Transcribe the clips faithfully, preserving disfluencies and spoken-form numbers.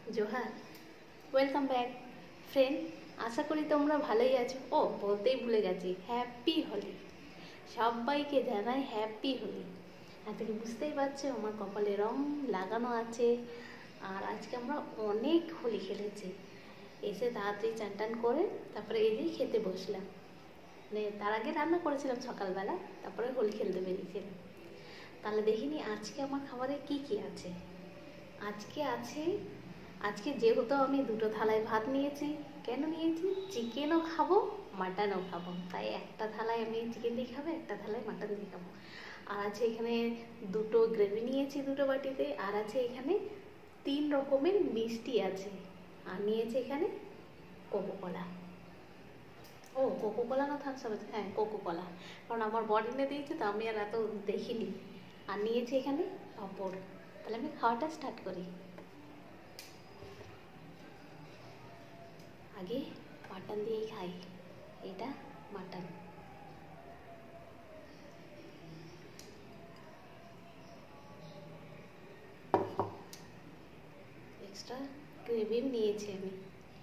जोहार welcome back friend आशा करी तोमरा भालोई आछो। ओ बोलतेई भूले गेছি हैप्पी होली सबाइके জানাই हैप्पी होली। এত কি বুঝতেই পারছো আমার কপালে রং লাগানো আছে আর আজকে আমরা অনেক হোলি খেলেছি। এসে তাড়াতাড়ি চান টান করে তারপরে এই যে খেতে বসলাম। মানে তার আগে রান্না করেছিলাম সকালবেলা, তারপরে হোলি খেলতে বেরিয়েছিলাম। তাহলে দেখিনি আজকে আমার খাবারে কি কি আছে। আজকে আছে আজকে যেহেতু আমি দুটো থালায় ভাত নিয়েছি। কেন নিয়েছি? চিকেনও খাবো মাটনও খাবো, তাই একটা থালায় আমি চিকেন দিয়ে খাবো, একটা থালায় মাটন দিয়ে খাবো। আর আছে এখানে দুটো গ্রেভি নিয়েছি দুটো বাটিতে, আর আছে এখানে তিন রকমের মিষ্টি আছে, আর নিয়েছি এখানে কোকোকোলা। ও কোকোকোলা না থামস আপ? হ্যাঁ কোকোকোলা, কারণ আমার বর এনে দিয়েছে তো আমি আর এত দেখিনি। আর নিয়েছি এখানে পাঁপড়। তাহলে আমি খাওয়াটা স্টার্ট করি। আগে মাটন দিয়েই খাই। এটা মাটন। এক্সট্রা গ্রেভি নিয়েছি আমি।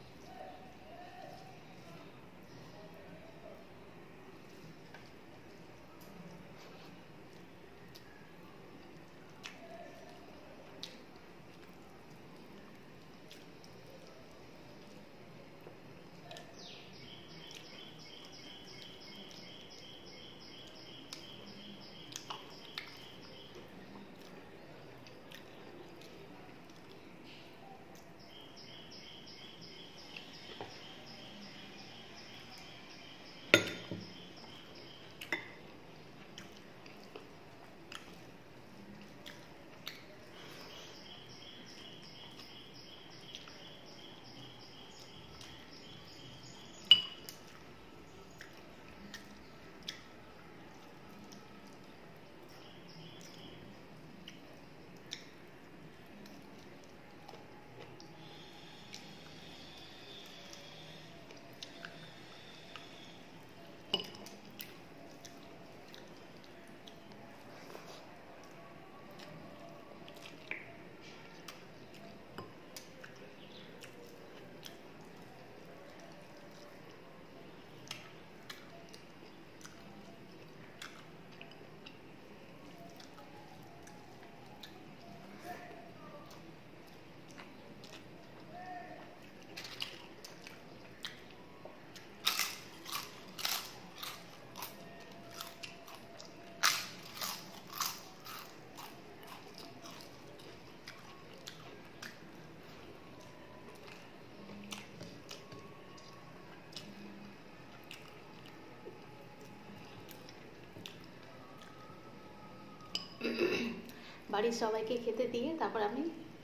বাড়ির সবাইকে খেতে দিয়ে তারপর আমি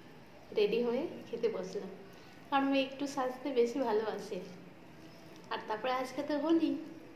রেডি হয়ে খেতে বসলাম, কারণ আমি একটু সাজতে বেশি ভালোবাসি। আর তারপরে আজকে তো হোলি।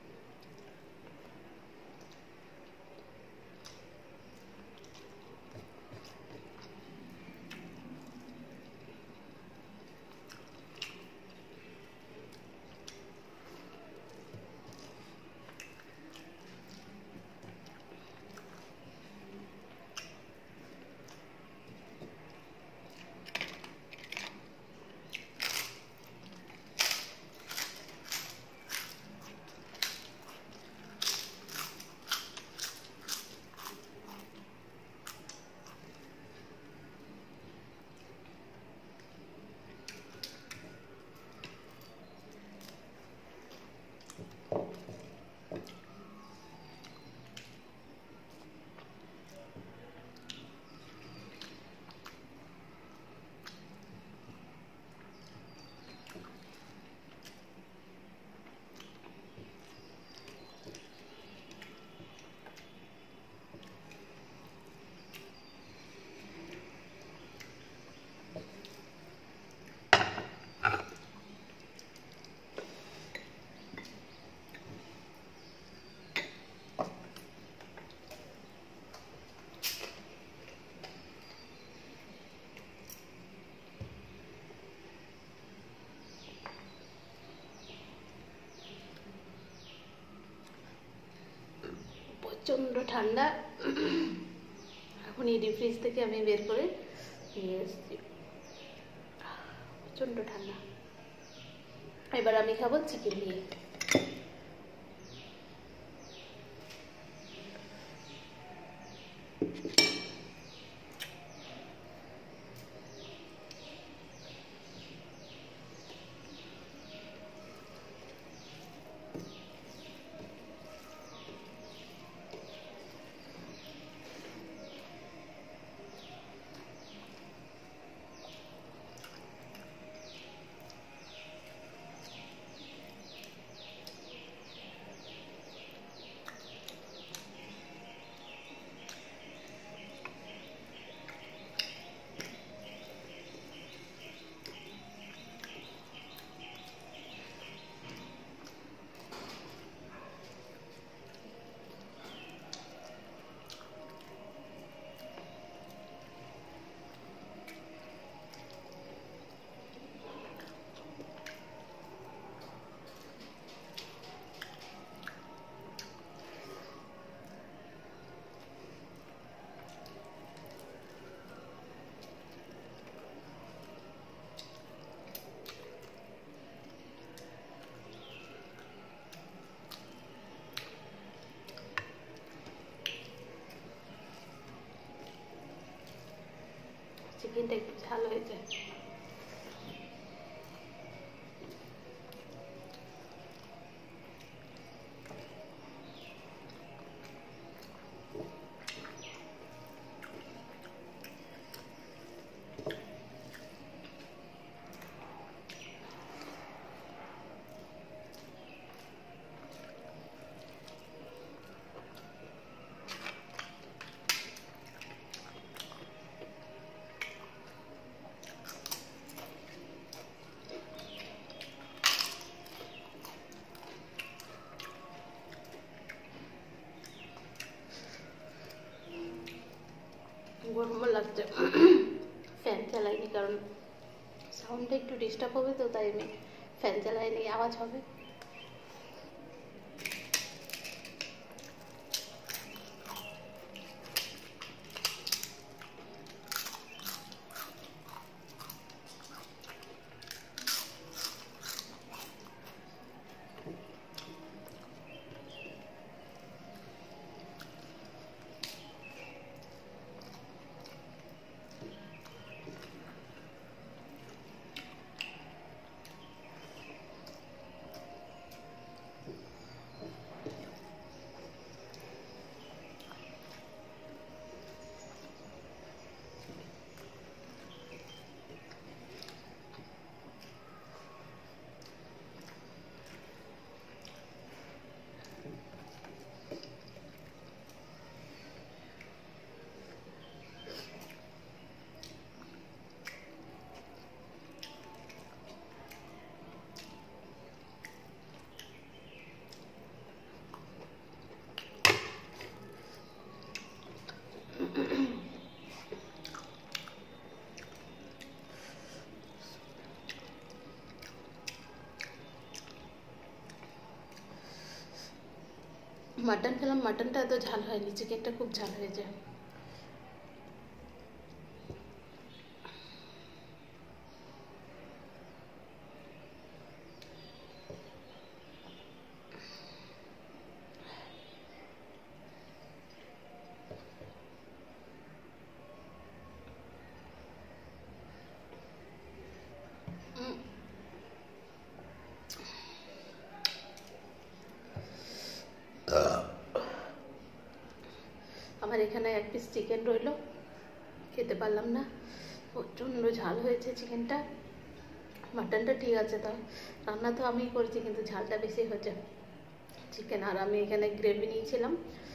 প্রচণ্ড ঠান্ডা। এখন এই ডিপ ফ্রিজ থেকে আমি বের করে নিয়ে এসেছি। প্রচণ্ড ঠান্ডা। এবার আমি খাবো চিকেন দিয়ে। চিকেনটা একটু ঝাল হয়েছে। গরম লাগছে, ফ্যান চালাইনি কারণ সাউন্ডটা একটু ডিস্টার্ব হবে, তো তাই আমি ফ্যান চালাইনি, আওয়াজ হবে। মাটন খেলাম, মাটনটা এত ঝাল হয়নি, চিকেনটা খুব ঝাল হয়েছে। আমার এখানে এক পিস চিকেন রইল, খেতে পারলাম না, প্রচণ্ড ঝাল হয়েছে চিকেনটা। মাটনটা ঠিক আছে, তাও রান্না তো আমিই করেছি, কিন্তু ঝালটা বেশি হয়েছে চিকেন। আর আমি এখানে গ্রেভি নিয়েছিলাম,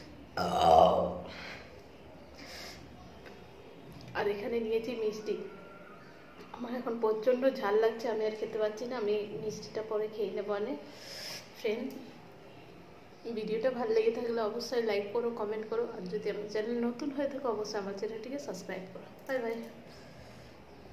আর এখানে নিয়েছি মিষ্টি। আমার এখন প্রচণ্ড ঝাল লাগছে, আমি আর খেতে পারছি না, আমি মিষ্টিটা পরে খেয়ে নেবো। অনেক ফ্রেন্ড, ভিডিওটা ভালো লেগে থাকলে অবশ্যই লাইক করো, কমেন্ট করো, আর যদি আমার চ্যানেল নতুন হয়ে থাকে অবশ্যই আমার চ্যানেলটিকে সাবস্ক্রাইব করো। Bye by.